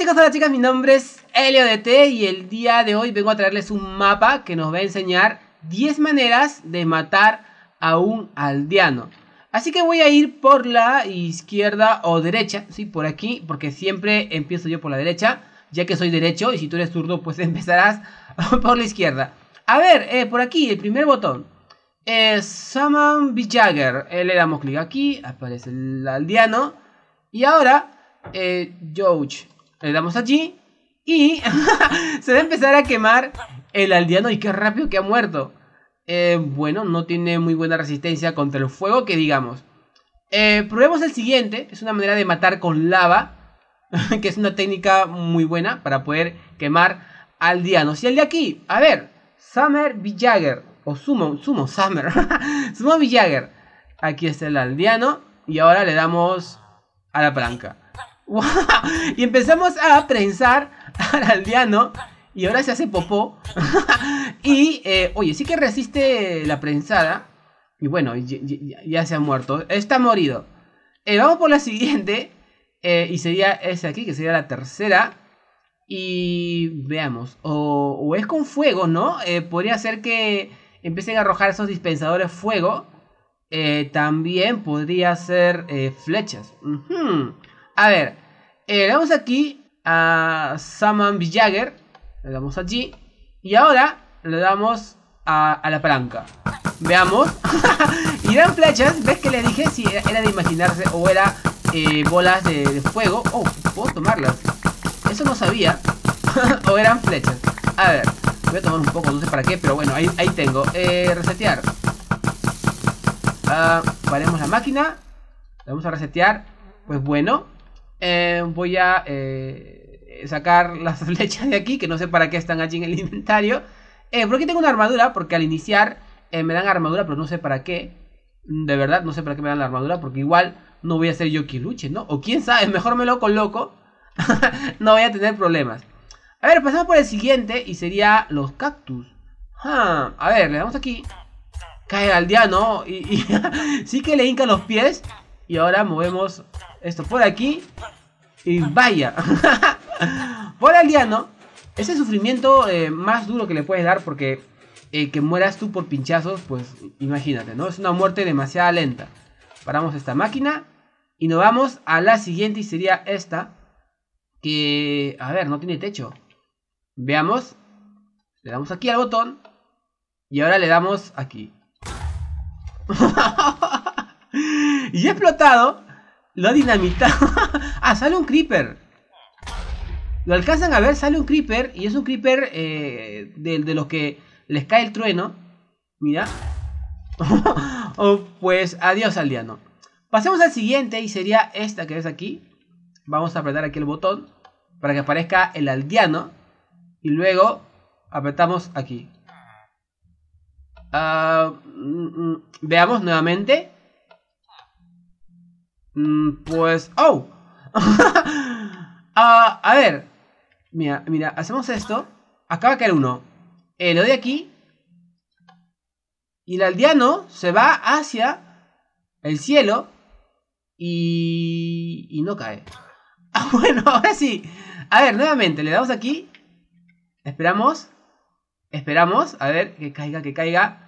chicos, hola chicas, mi nombre es ElioDT y el día de hoy vengo a traerles un mapa que nos va a enseñar 10 maneras de matar a un aldeano. Así que voy a ir por la izquierda o derecha, sí, por aquí, porque siempre empiezo yo por la derecha, ya que soy derecho, y si tú eres zurdo, pues empezarás por la izquierda. A ver, por aquí, el primer botón. Summon Villager. Le damos clic aquí, aparece el aldeano. Y ahora, George. Le damos allí y se va a empezar a quemar el aldeano. Y qué rápido que ha muerto. Bueno, no tiene muy buena resistencia contra el fuego, que digamos. Probemos el siguiente. Es una manera de matar con lava, que es una técnica muy buena para poder quemar aldeanos. Y el de aquí, a ver, Summer Villager. O Sumo Summer. Sumo Villager. Aquí está el aldeano. Y ahora le damos a la palanca. ¡Wow! Y empezamos a prensar al aldeano. Y ahora se hace popó. Y, oye, sí que resiste la prensada. Y bueno, ya se ha muerto. Está morido. Vamos por la siguiente. Y sería esa aquí, que sería la tercera. Y veamos. O es con fuego, ¿no? Podría ser que empiecen a arrojar esos dispensadores fuego. También podría ser flechas. A ver, le damos aquí a Summon Villager. Le damos allí. Y ahora le damos a la palanca. Veamos. Y eran flechas. ¿Ves que le dije? Si era de imaginarse o era bolas de fuego. Oh, puedo tomarlas. Eso no sabía. O eran flechas. A ver, voy a tomar un poco, no sé para qué, pero bueno, ahí tengo. Resetear. Paremos la máquina. Vamos a resetear. Pues bueno, voy a sacar las flechas de aquí, que no sé para qué están allí en el inventario. Por aquí tengo una armadura, porque al iniciar me dan armadura, pero no sé para qué. De verdad, no sé para qué me dan la armadura, porque igual no voy a ser yo quien luche, ¿no? O quién sabe, mejor me lo coloco. No voy a tener problemas. A ver, pasamos por el siguiente y sería los cactus. A ver, le damos aquí. Cae el aldeano y sí que le hinca los pies. Y ahora movemos esto por aquí. Y vaya. Por el aldeano. Ese sufrimiento más duro que le puedes dar, porque que mueras tú por pinchazos, pues imagínate, ¿no? Es una muerte demasiado lenta. Paramos esta máquina y nos vamos a la siguiente y sería esta. Que, a ver, no tiene techo. Veamos. Le damos aquí al botón. Y ahora le damos aquí. Y ha explotado. Lo ha dinamitado. Ah, sale un creeper. Lo alcanzan a ver, sale un creeper. Y es un creeper de los que les cae el trueno. Mira. Oh, pues adiós aldeano. Pasemos al siguiente y sería esta que ves aquí. Vamos a apretar aquí el botón para que aparezca el aldeano. Y luego apretamos aquí. Veamos nuevamente. Pues... ¡Oh! A ver. Mira, hacemos esto. Acaba de caer uno. Le doy aquí. Y el aldeano se va hacia el cielo. Y no cae. Bueno, ahora sí. A ver, nuevamente, le damos aquí. Esperamos. Esperamos. A ver, que caiga, que caiga.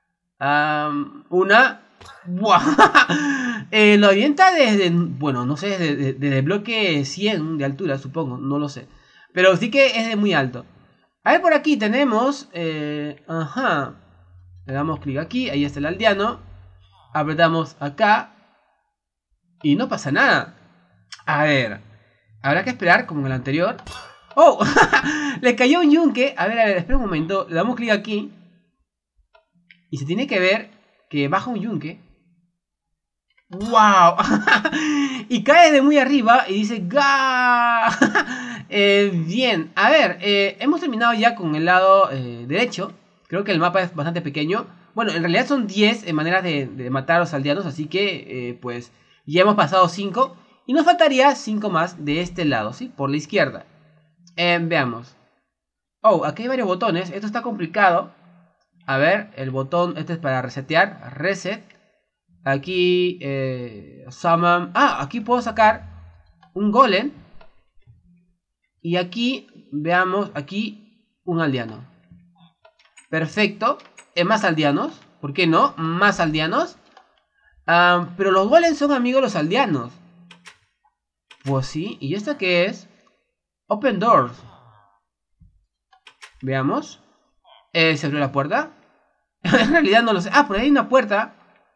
Una. ¡Buah! Lo avienta desde... Bueno, no sé, desde el bloque 100 de altura, supongo. No lo sé. Pero sí que es de muy alto. A ver, por aquí tenemos... ajá. Le damos clic aquí. Ahí está el aldeano. Apretamos acá. Y no pasa nada. A ver. Habrá que esperar como en el anterior. ¡Oh! Le cayó un yunque. A ver, espera un momento. Le damos clic aquí. Y se tiene que ver que baja un yunque. ¡Wow! Y cae de muy arriba y dice ¡Ga! Bien. A ver, hemos terminado ya con el lado derecho. Creo que el mapa es bastante pequeño. Bueno, en realidad son 10 maneras de matar a los aldeanos. Así que, pues, ya hemos pasado 5. Y nos faltaría 5 más de este lado, ¿sí? Por la izquierda. Veamos. Oh, aquí hay varios botones. Esto está complicado. A ver, el botón, este es para resetear. Reset. Aquí, summon. Ah, aquí puedo sacar un golem. Y aquí, veamos, aquí un aldeano. Perfecto. Más aldeanos. ¿Por qué no? Más aldeanos. Pero los golems son amigos de los aldeanos. Pues sí. ¿Y esta qué es? Open doors. Veamos. ¿Se abrió la puerta? En realidad no lo sé. Por ahí hay una puerta.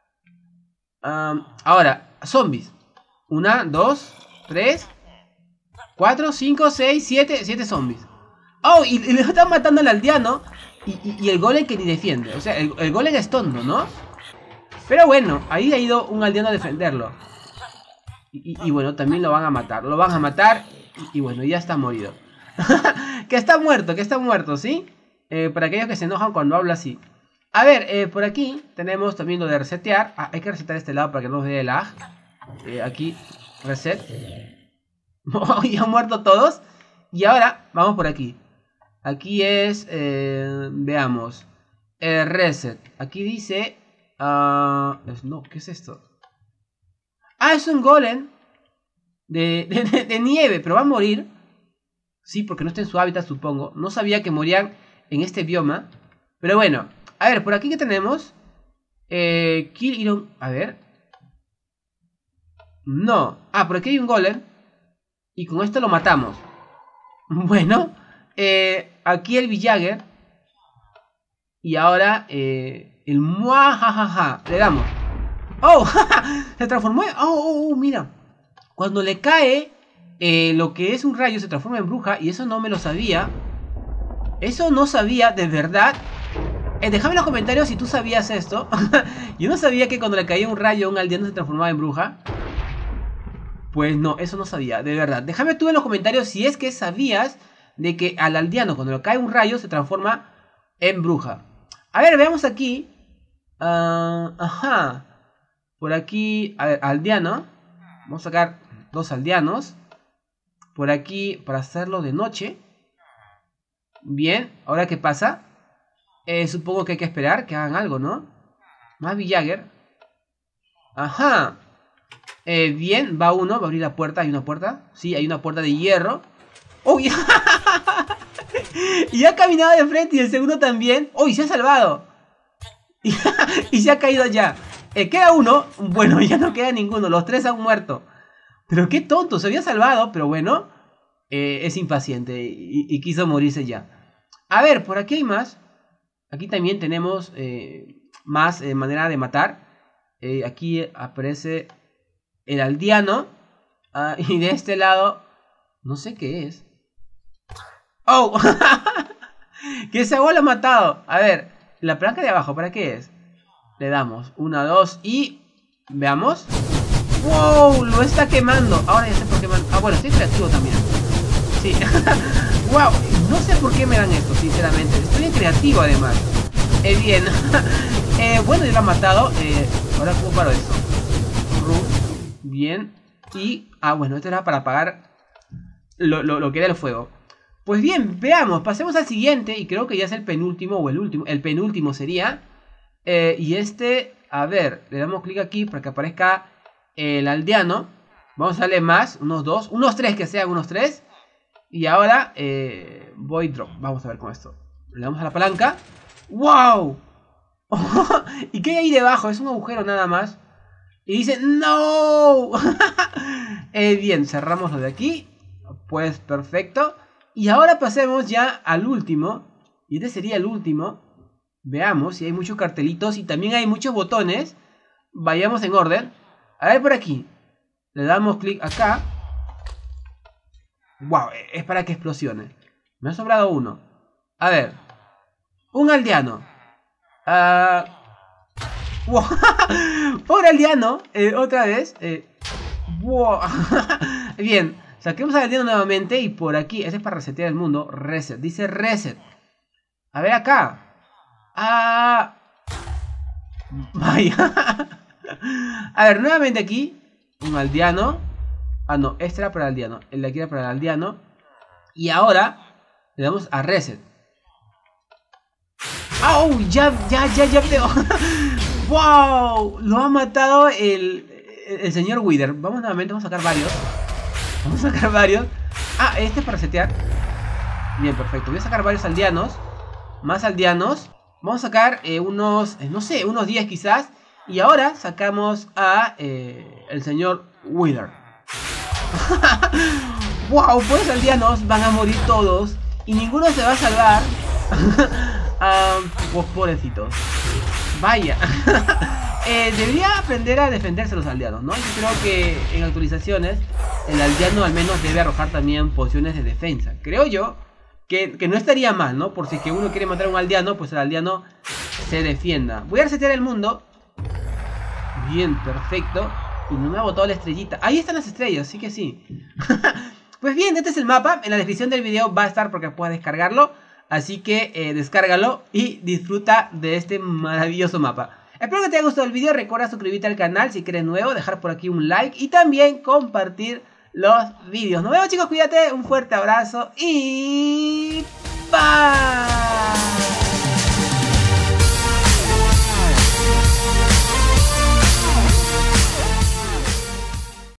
Ahora, zombies. 1, 2, 3, 4, 5, 6, 7. 7 zombies. Oh, y le están matando al aldeano. Y el golem que ni defiende. O sea, el golem es tonto, ¿no? Pero bueno, ahí ha ido un aldeano a defenderlo. Y bueno, también lo van a matar. Lo van a matar. Y bueno, ya está morido. que está muerto, ¿sí? Para aquellos que se enojan cuando hablo así. A ver, por aquí tenemos también lo de resetear. Hay que resetar este lado para que no nos dé lag. Aquí, reset. Ya han muerto todos. Y ahora, vamos por aquí. Aquí es, veamos. Reset. Aquí dice... no, ¿qué es esto? Es un golem de nieve, pero va a morir. Sí, porque no está en su hábitat, supongo. No sabía que morían en este bioma. Pero bueno, a ver, por aquí que tenemos. Kill Iron. A ver. No. Por aquí hay un golem. Y con esto lo matamos. Bueno. Aquí el Villager. Y ahora el Muajajaja. Le damos. ¡Oh! Se transformó. Mira. Cuando le cae lo que es un rayo se transforma en bruja. Y eso no me lo sabía. Eso no sabía, de verdad. Déjame en los comentarios si tú sabías esto. Yo no sabía que cuando le caía un rayo a un aldeano se transformaba en bruja. Pues no, eso no sabía, de verdad. Déjame tú en los comentarios si es que sabías de que al aldeano cuando le cae un rayo se transforma en bruja. A ver, veamos aquí. Ajá. Por aquí, a ver, aldeano. Vamos a sacar 2 aldeanos. Por aquí, para hacerlo de noche. Bien, ¿ahora qué pasa? Supongo que hay que esperar que hagan algo, ¿no? Más Villager. Ajá. Bien, va uno, va a abrir la puerta. ¿Hay una puerta? Sí, hay una puerta de hierro. ¡Oh! Y ha caminado de frente y el segundo también. ¡Oh! Y se ha salvado. Y se ha caído ya. Queda uno. Bueno, ya no queda ninguno. Los 3 han muerto. Pero qué tonto, se había salvado. Pero bueno, es impaciente y quiso morirse ya. A ver, por aquí hay más. Aquí también tenemos más manera de matar. Aquí aparece el aldeano. Y de este lado, no sé qué es. ¡Oh! Que ese agua lo ha matado. A ver, la palanca de abajo, ¿para qué es? Le damos 1, 2 y... Veamos. ¡Wow! Lo está quemando. Ahora ya sé por qué me... bueno, estoy creativo también. Sí. ¡Wow! No sé por qué me dan esto, sinceramente. Estoy en creativo además. Bien. Bueno, ya lo han matado. Ahora, ¿cómo paro esto? Bien. Y... bueno, esto era para apagar lo que era el fuego. Pues bien, veamos. Pasemos al siguiente. Y creo que ya es el penúltimo o el último. El penúltimo sería. Y este... A ver, le damos clic aquí para que aparezca el aldeano. Vamos a darle más. Unos 2. Unos 3, que sean unos 3. Y ahora... Void Drop. Vamos a ver con esto. Le damos a la palanca. ¡Wow! ¿Y qué hay ahí debajo? Es un agujero nada más. Y dice ¡No! Bien, cerramos lo de aquí. Pues perfecto. Y ahora pasemos ya al último. Y este sería el último. Veamos si hay muchos cartelitos y también hay muchos botones. Vayamos en orden. A ver por aquí. Le damos clic acá. ¡Wow! Es para que explosione. Me ha sobrado uno. A ver. Un aldeano. Wow. Pobre aldeano. Otra vez. Wow. Bien. Saquemos al aldeano nuevamente. Y por aquí. Ese es para resetear el mundo. Reset. Dice reset. A ver acá. Vaya. A ver, nuevamente aquí. Un aldeano. No. Este era para el aldeano. El de aquí era para el aldeano. Y ahora le damos a reset. ¡Oh! Ya veo. ¡Wow! Lo ha matado el señor Wither. Vamos nuevamente, vamos a sacar varios. Ah, este es para setear. Bien, perfecto. Voy a sacar varios aldeanos. Más aldeanos. Vamos a sacar unos, no sé, unos 10 quizás. Y ahora sacamos a el señor Wither. Wow, pues aldeanos van a morir todos. Y ninguno se va a salvar. Pues pobrecitos. Vaya. Debería aprender a defenderse los aldeanos, ¿no? Yo creo que en actualizaciones el aldeano al menos debe arrojar también pociones de defensa. Creo yo que no estaría mal, ¿no? Por si es que uno quiere matar a un aldeano, pues el aldeano se defienda. Voy a resetear el mundo. Bien, perfecto. Y no me ha botado la estrellita. Ahí están las estrellas, sí que sí. Pues bien, este es el mapa. En la descripción del video va a estar porque puedes descargarlo. Así que descárgalo y disfruta de este maravilloso mapa. Espero que te haya gustado el video. Recuerda suscribirte al canal si eres nuevo, dejar por aquí un like y también compartir los vídeos. Nos vemos, chicos, cuídate, un fuerte abrazo y